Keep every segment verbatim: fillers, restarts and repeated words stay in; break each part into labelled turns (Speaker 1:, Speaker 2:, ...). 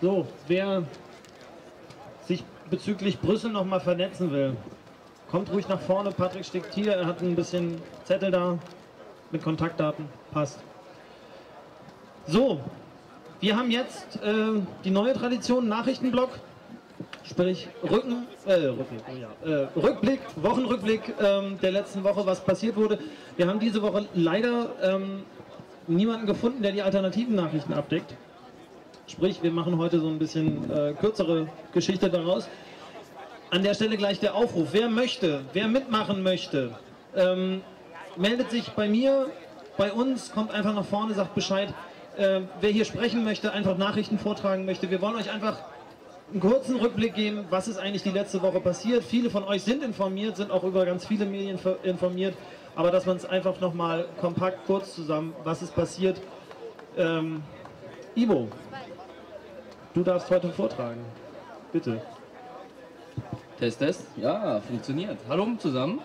Speaker 1: So, wer sich bezüglich Brüssel noch mal vernetzen will, kommt ruhig nach vorne. Patrick steckt hier, er hat ein bisschen Zettel da mit Kontaktdaten, passt. So, wir haben jetzt äh, die neue Tradition, Nachrichtenblock, sprich Rücken, äh, Rückblick, oh ja, äh, Rückblick, Wochenrückblick ähm, der letzten Woche, was passiert wurde. Wir haben diese Woche leider ähm, niemanden gefunden, der die alternativen Nachrichten abdeckt. Sprich, wir machen heute so ein bisschen äh, kürzere Geschichte daraus. An der Stelle gleich der Aufruf. Wer möchte, wer mitmachen möchte, ähm, meldet sich bei mir, bei uns, kommt einfach nach vorne, sagt Bescheid. Äh, wer hier sprechen möchte, einfach Nachrichten vortragen möchte. Wir wollen euch einfach einen kurzen Rückblick geben, was ist eigentlich die letzte Woche passiert. Viele von euch sind informiert, sind auch über ganz viele Medien informiert, aber dass man es einfach nochmal kompakt, kurz zusammen, was ist passiert. Ähm, Ivo, du darfst heute vortragen. Bitte.
Speaker 2: Test, Test. Ja, funktioniert. Hallo zusammen.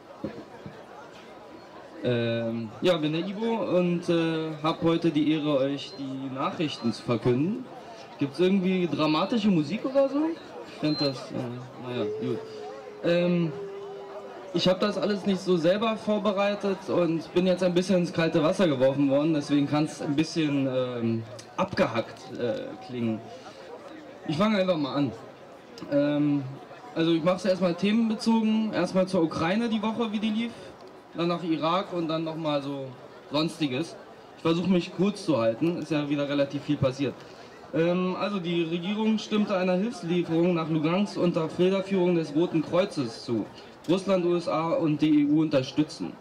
Speaker 2: Ähm, ja, bin der Ivo und äh, habe heute die Ehre, euch die Nachrichten zu verkünden. Gibt es irgendwie dramatische Musik oder so? Ich finde das, äh, naja, gut. Ähm, ich habe das alles nicht so selber vorbereitet und bin jetzt ein bisschen ins kalte Wasser geworfen worden, deswegen kann es ein bisschen ähm, abgehackt äh, klingen. Ich fange einfach mal an. Ähm, also ich mache es erstmal themenbezogen, erstmal zur Ukraine die Woche, wie die lief, dann nach Irak und dann nochmal so Sonstiges. Ich versuche mich kurz zu halten, ist ja wieder relativ viel passiert. Ähm, also die Regierung stimmte einer Hilfslieferung nach Lugansk unter Federführung des Roten Kreuzes zu. Russland, U S A und die E U unterstützen.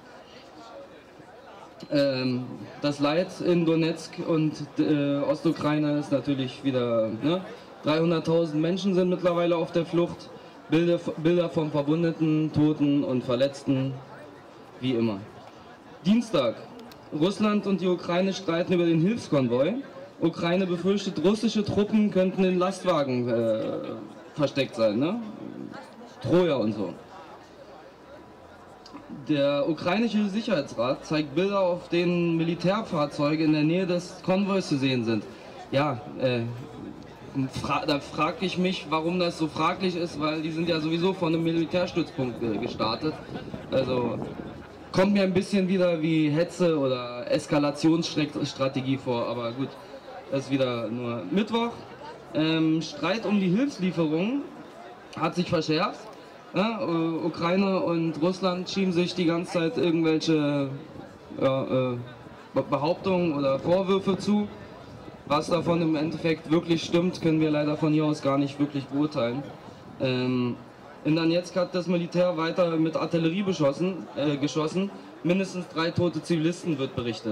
Speaker 2: Ähm, das Leid in Donetsk und äh, Ostukraine ist natürlich wieder, ne? dreihunderttausend Menschen sind mittlerweile auf der Flucht. Bilder, Bilder von Verwundeten, Toten und Verletzten, wie immer. Dienstag. Russland und die Ukraine streiten über den Hilfskonvoi. Ukraine befürchtet, russische Truppen könnten in Lastwagen äh, versteckt sein, ne? Troja und so. Der ukrainische Sicherheitsrat zeigt Bilder, auf denen Militärfahrzeuge in der Nähe des Konvois zu sehen sind. Ja, äh, fra da frage ich mich, warum das so fraglich ist, weil die sind ja sowieso von einem Militärstützpunkt äh, gestartet. Also kommt mir ein bisschen wieder wie Hetze oder Eskalationsstrategie vor, aber gut, das ist wieder nur Mittwoch. Ähm, Streit um die Hilfslieferungen hat sich verschärft. Ja, Ukraine und Russland schieben sich die ganze Zeit irgendwelche ja, äh, Behauptungen oder Vorwürfe zu. Was davon im Endeffekt wirklich stimmt, können wir leider von hier aus gar nicht wirklich beurteilen. Ähm, in Donetsk hat das Militär weiter mit Artillerie beschossen, äh, geschossen. Mindestens drei tote Zivilisten wird berichtet.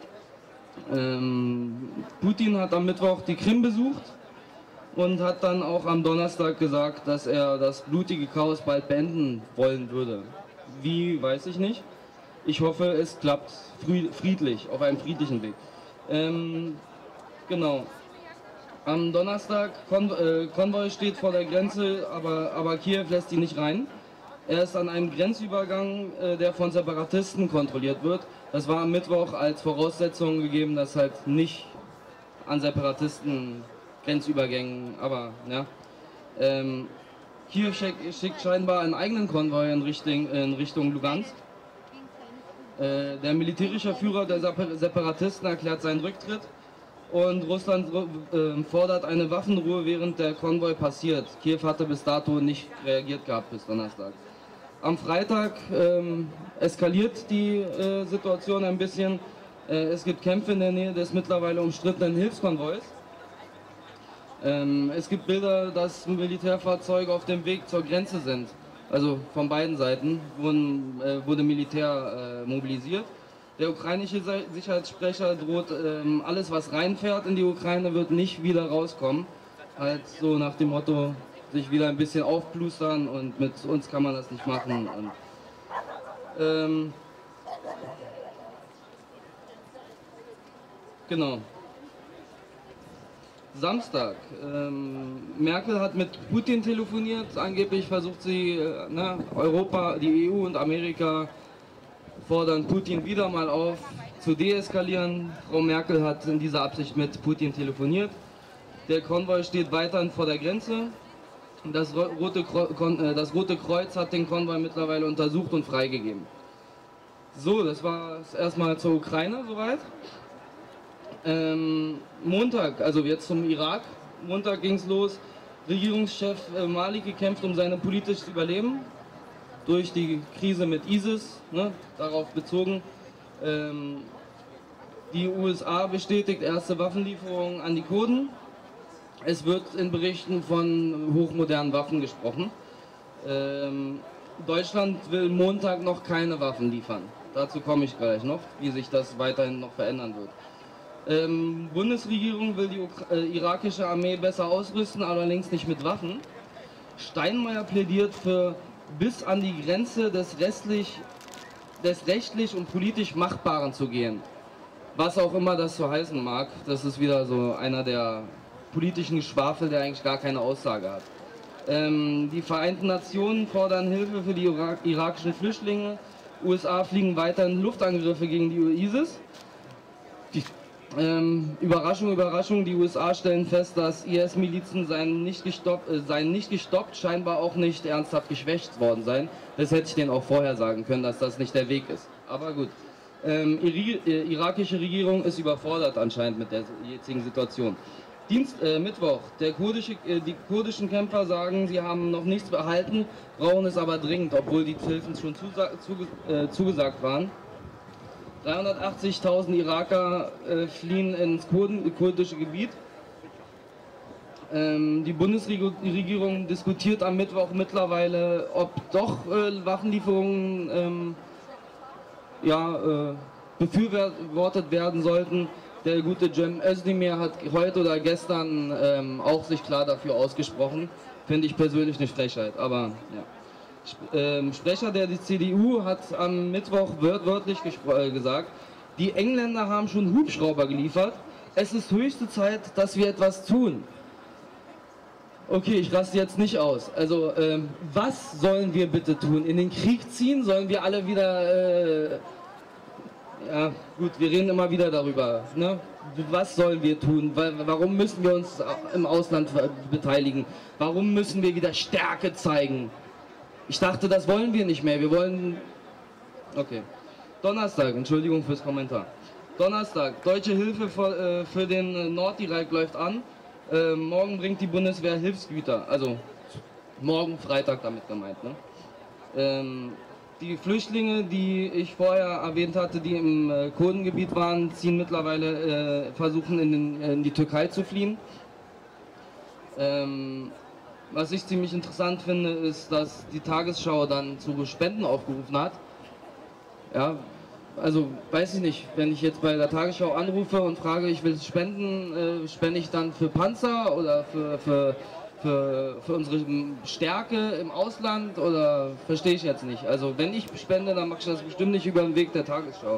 Speaker 2: Ähm, Putin hat am Mittwoch die Krim besucht und hat dann auch am Donnerstag gesagt, dass er das blutige Chaos bald beenden wollen würde. Wie, weiß ich nicht. Ich hoffe, es klappt friedlich, auf einem friedlichen Weg. Ähm, genau. Am Donnerstag, Kon äh, Konvoi steht vor der Grenze, aber, aber Kiew lässt ihn nicht rein. Er ist an einem Grenzübergang, äh, der von Separatisten kontrolliert wird. Das war am Mittwoch als Voraussetzung gegeben, dass halt nicht an Separatisten Grenzübergängen, aber ja. Ähm, Kiew schickt scheinbar einen eigenen Konvoi in Richtung, in Richtung Lugansk. Äh, der militärische Führer der Separatisten erklärt seinen Rücktritt und Russland äh, fordert eine Waffenruhe, während der Konvoi passiert. Kiew hatte bis dato nicht reagiert gehabt bis Donnerstag. Am Freitag ähm, eskaliert die äh, Situation ein bisschen. Äh, es gibt Kämpfe in der Nähe des mittlerweile umstrittenen Hilfskonvois. Ähm, es gibt Bilder, dass Militärfahrzeuge auf dem Weg zur Grenze sind. Also von beiden Seiten wurden, äh, wurde Militär äh, mobilisiert. Der ukrainische Sicherheitssprecher droht, ähm, alles was reinfährt in die Ukraine wird nicht wieder rauskommen. Halt so nach dem Motto, sich wieder ein bisschen aufplustern und mit uns kann man das nicht machen. Und, ähm, genau. Samstag. Ähm, Merkel hat mit Putin telefoniert. Angeblich versucht sie, äh, ne, Europa, die E U und Amerika fordern Putin wieder mal auf, zu deeskalieren. Frau Merkel hat in dieser Absicht mit Putin telefoniert. Der Konvoi steht weiterhin vor der Grenze. Das Rote, das Rote Kreuz hat den Konvoi mittlerweile untersucht und freigegeben. So, das war es erstmal zur Ukraine soweit. Ähm, Montag, also jetzt zum Irak. Montag ging es los. Regierungschef äh, Maliki kämpft um sein politisches Überleben durch die Krise mit ISIS, ne, darauf bezogen. Ähm, die U S A bestätigt erste Waffenlieferungen an die Kurden. Es wird in Berichten von hochmodernen Waffen gesprochen. Ähm, Deutschland will Montag noch keine Waffen liefern. Dazu komme ich gleich noch, wie sich das weiterhin noch verändern wird. Ähm, Bundesregierung will die Ukra äh, irakische Armee besser ausrüsten, allerdings nicht mit Waffen. Steinmeier plädiert für bis an die Grenze des, restlich, des rechtlich und politisch Machbaren zu gehen. Was auch immer das so heißen mag, das ist wieder so einer der politischen Geschwafel, der eigentlich gar keine Aussage hat. Ähm, die Vereinten Nationen fordern Hilfe für die Irak irakischen Flüchtlinge. U S A fliegen weiterhin Luftangriffe gegen die ISIS. Die, ähm, Überraschung, Überraschung, die U S A stellen fest, dass I S-Milizen seien nicht, gestoppt, äh, seien nicht gestoppt, scheinbar auch nicht ernsthaft geschwächt worden seien. Das hätte ich denen auch vorher sagen können, dass das nicht der Weg ist. Aber gut. Ähm, die äh, irakische Regierung ist überfordert anscheinend mit der jetzigen Situation. Dienst, äh, Mittwoch, der kurdische, äh, die kurdischen Kämpfer sagen, sie haben noch nichts erhalten, brauchen es aber dringend, obwohl die Hilfen schon zuge äh, zugesagt waren. dreihundertachtzigtausend Iraker äh, fliehen ins Kurden, kurdische Gebiet. Ähm, die Bundesregierung diskutiert am Mittwoch mittlerweile, ob doch äh, Waffenlieferungen ähm, ja, äh, befürwortet werden sollten. Der gute Cem Özdemir hat heute oder gestern ähm, auch sich klar dafür ausgesprochen. Finde ich persönlich eine Frechheit, aber ja. Sp ähm, Sprecher der C D U hat am Mittwoch wört wörtlich äh, gesagt, die Engländer haben schon Hubschrauber geliefert. Es ist höchste Zeit, dass wir etwas tun. Okay, ich raste jetzt nicht aus. Also, ähm, was sollen wir bitte tun? In den Krieg ziehen? Sollen wir alle wieder... Äh, Ja, gut, wir reden immer wieder darüber. Ne? Was sollen wir tun? Warum müssen wir uns im Ausland beteiligen? Warum müssen wir wieder Stärke zeigen? Ich dachte, das wollen wir nicht mehr. Wir wollen... Okay. Donnerstag, Entschuldigung fürs Kommentar. Donnerstag, deutsche Hilfe für, äh, für den Nordirak läuft an. Äh, morgen bringt die Bundeswehr Hilfsgüter. Also, morgen Freitag damit gemeint. Ne? Ähm, Die Flüchtlinge, die ich vorher erwähnt hatte, die im äh, Kurdengebiet waren, ziehen mittlerweile, äh, versuchen in, den, in die Türkei zu fliehen. Ähm, was ich ziemlich interessant finde, ist, dass die Tagesschau dann zu Spenden aufgerufen hat. Ja, also weiß ich nicht, wenn ich jetzt bei der Tagesschau anrufe und frage, ich will spenden, äh, spende ich dann für Panzer oder für... für Für, für unsere Stärke im Ausland oder verstehe ich jetzt nicht. Also wenn ich spende, dann mache ich das bestimmt nicht über den Weg der Tagesschau.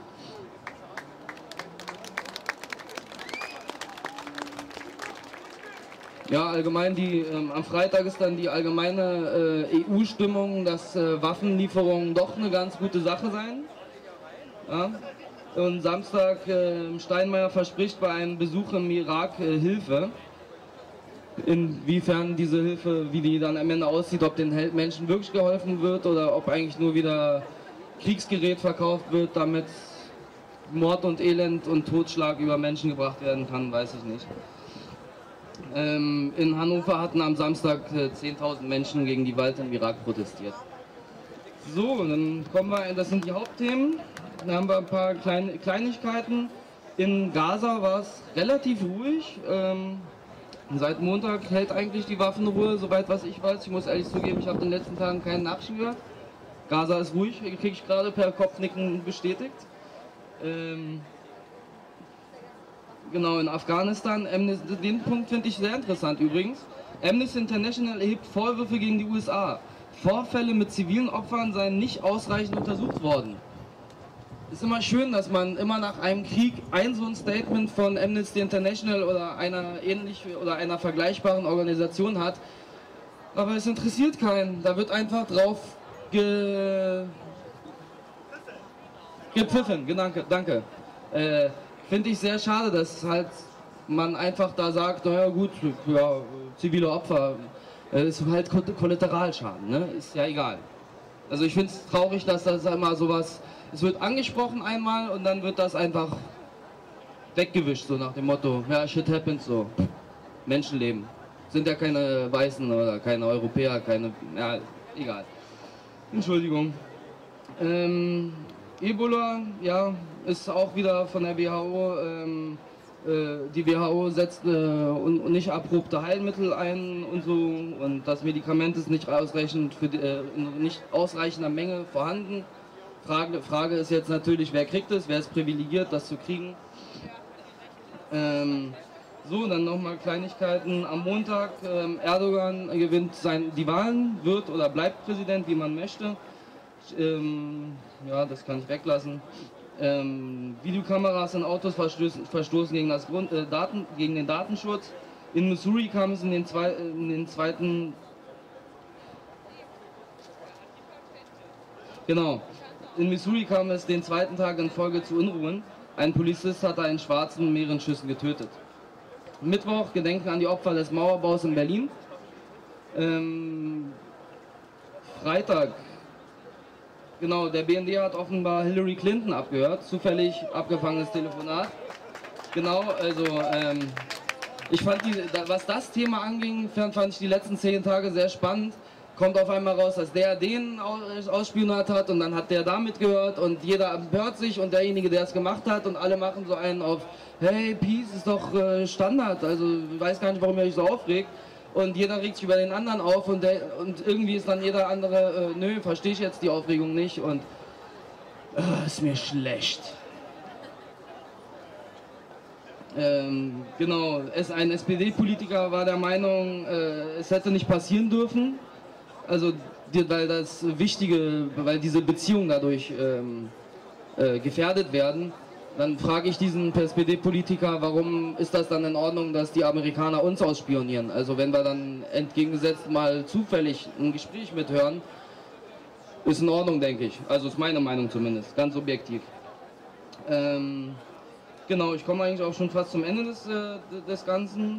Speaker 2: Ja, allgemein die, ähm, am Freitag ist dann die allgemeine äh, E U-Stimmung, dass äh, Waffenlieferungen doch eine ganz gute Sache seien. Ja. Und Samstag äh, Steinmeier verspricht bei einem Besuch im Irak äh, Hilfe. Inwiefern diese Hilfe, wie die dann am Ende aussieht, ob den Menschen wirklich geholfen wird oder ob eigentlich nur wieder Kriegsgerät verkauft wird, damit Mord und Elend und Totschlag über Menschen gebracht werden kann, weiß ich nicht. Ähm, in Hannover hatten am Samstag äh, zehntausend Menschen gegen die Gewalt im Irak protestiert. So, dann kommen wir, das sind die Hauptthemen. Dann haben wir ein paar Klein Kleinigkeiten. In Gaza war es relativ ruhig. Ähm, Seit Montag hält eigentlich die Waffenruhe, soweit was ich weiß. Ich muss ehrlich zugeben, ich habe in den letzten Tagen keinen Nachrichten gehört. Gaza ist ruhig, kriege ich gerade per Kopfnicken bestätigt. Ähm, genau, in Afghanistan, Amnesty, den Punkt finde ich sehr interessant übrigens. Amnesty International erhebt Vorwürfe gegen die U S A. Vorfälle mit zivilen Opfern seien nicht ausreichend untersucht worden. Es ist immer schön, dass man immer nach einem Krieg ein so ein Statement von Amnesty International oder einer ähnlichen oder einer vergleichbaren Organisation hat, aber es interessiert keinen. Da wird einfach drauf ge gepfiffen. Danke, danke. Äh, Finde ich sehr schade, dass halt man einfach da sagt, naja gut, ja, zivile Opfer, äh, ist halt Kollateralschaden, ne? Ist ja egal. Also ich finde es traurig, dass das immer sowas, es wird angesprochen einmal und dann wird das einfach weggewischt, so nach dem Motto, ja, shit happens, so, Menschenleben. Sind ja keine Weißen oder keine Europäer, keine, ja, egal. Entschuldigung. Ähm, Ebola, ja, ist auch wieder von der W H O, ähm, äh, die W H O setzt äh, un, nicht erprobte Heilmittel ein und so und das Medikament ist nicht ausreichend für die, äh, in nicht ausreichender Menge vorhanden. Frage, Frage ist jetzt natürlich, wer kriegt es, wer ist privilegiert, das zu kriegen. Ähm, so, dann nochmal Kleinigkeiten. Am Montag, ähm, Erdogan gewinnt sein, die Wahlen, wird oder bleibt Präsident, wie man möchte. Ähm, ja, das kann ich weglassen. Ähm, Videokameras in Autos verstoßen, verstoßen gegen, das Grund, äh, Daten, gegen den Datenschutz. In Missouri kam es in den, zwei, in den zweiten... Genau. In Missouri kam es den zweiten Tag in Folge zu Unruhen. Ein Polizist hatte einen Schwarzen mit mehreren Schüssen getötet. Mittwoch, Gedenken an die Opfer des Mauerbaus in Berlin. Ähm, Freitag, genau, der B N D hat offenbar Hillary Clinton abgehört, zufällig abgefangenes Telefonat. Genau, also ähm, ich fand, die, was das Thema anging, fand ich die letzten zehn Tage sehr spannend. Kommt auf einmal raus, dass der den ausspioniert hat und dann hat der da mitgehört und jeder empört sich und derjenige, der es gemacht hat und alle machen so einen auf, hey, Peace ist doch äh, Standard, also ich weiß gar nicht, warum ihr euch so aufregt und jeder regt sich über den anderen auf und, der, und irgendwie ist dann jeder andere, äh, nö, verstehe ich jetzt die Aufregung nicht und äh, ist mir schlecht. Ähm, genau, es, ein S P D-Politiker war der Meinung, äh, es hätte nicht passieren dürfen. Also, die, weil das Wichtige, weil diese Beziehungen dadurch ähm, äh, gefährdet werden, dann frage ich diesen S P D-Politiker, warum ist das dann in Ordnung, dass die Amerikaner uns ausspionieren? Also wenn wir dann entgegengesetzt mal zufällig ein Gespräch mithören, ist in Ordnung, denke ich. Also ist meine Meinung zumindest, ganz objektiv. Ähm, genau, ich komme eigentlich auch schon fast zum Ende des, äh, des Ganzen.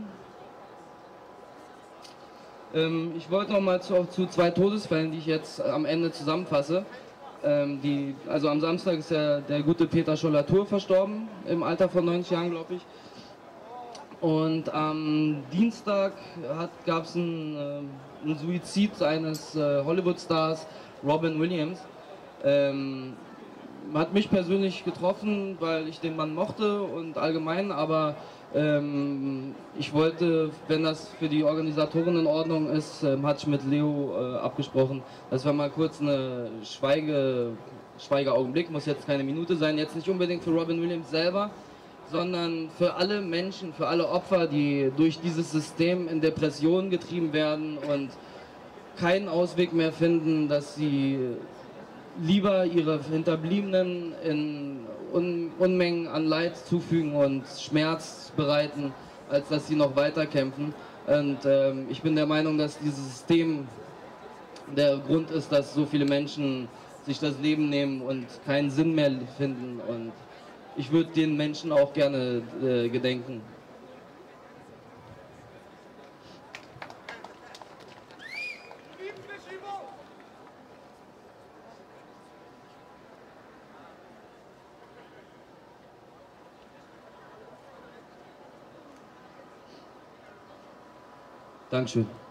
Speaker 2: Ich wollte noch mal zu, zu zwei Todesfällen, die ich jetzt am Ende zusammenfasse. Ähm, die, also am Samstag ist ja der gute Peter Schollatur verstorben, im Alter von neunzig Jahren, glaube ich. Und am Dienstag gab es einen, äh, einen Suizid eines äh, Hollywood-Stars, Robin Williams. Ähm, hat mich persönlich getroffen, weil ich den Mann mochte und allgemein, aber ähm, ich wollte, wenn das für die Organisatoren in Ordnung ist, ähm, hatte ich mit Leo äh, abgesprochen, dass wir mal kurz eine Schweige, Schweigeaugenblick, muss jetzt keine Minute sein, jetzt nicht unbedingt für Robin Williams selber, sondern für alle Menschen, für alle Opfer, die durch dieses System in Depressionen getrieben werden und keinen Ausweg mehr finden, dass sie lieber ihre Hinterbliebenen in Un Unmengen an Leid zufügen und Schmerz bereiten, als dass sie noch weiter kämpfen. Und ähm, ich bin der Meinung, dass dieses System der Grund ist, dass so viele Menschen sich das Leben nehmen und keinen Sinn mehr finden. Und ich würde den Menschen auch gerne äh, gedenken. Dankeschön.